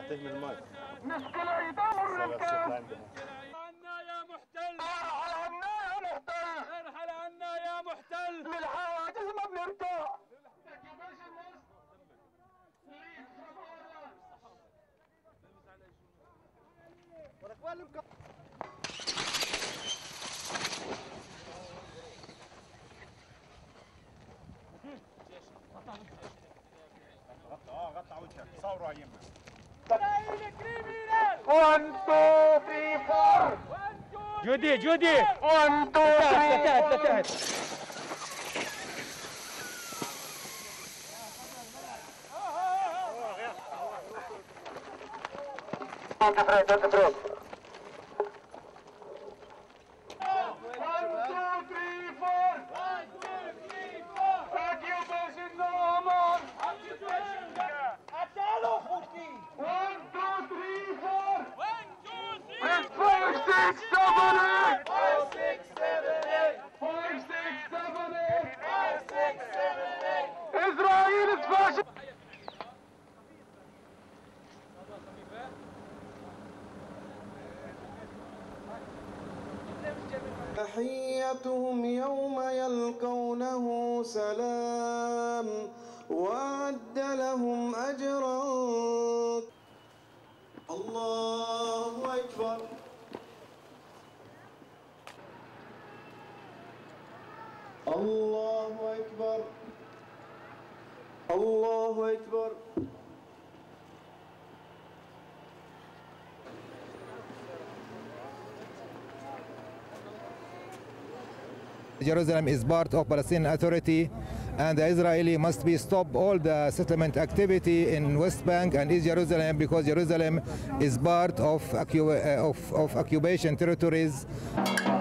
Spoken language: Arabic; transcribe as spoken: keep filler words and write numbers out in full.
اعطيه من الماي. مشكلة يدور الركاب. عنا يا محتل. ارحل عنا يا محتل. ارحل عنا يا محتل. من الحواجز ما بنرتاح. اه قطع وجهك صوروا هاي يمه. one two three four. جودي جودي one two three four. تحت Don't afraid, don't afraid. إسرائيل فاشل. تحيتهم يوم يلقونه سلام وأعد لهم أجرا. الله أكبر. الله أكبر. الله أكبر. Jerusalem is part of Palestinian Authority, and the Israeli must be stop all the settlement activity in West Bank and East Jerusalem, because Jerusalem is part of, of, of occupation territories.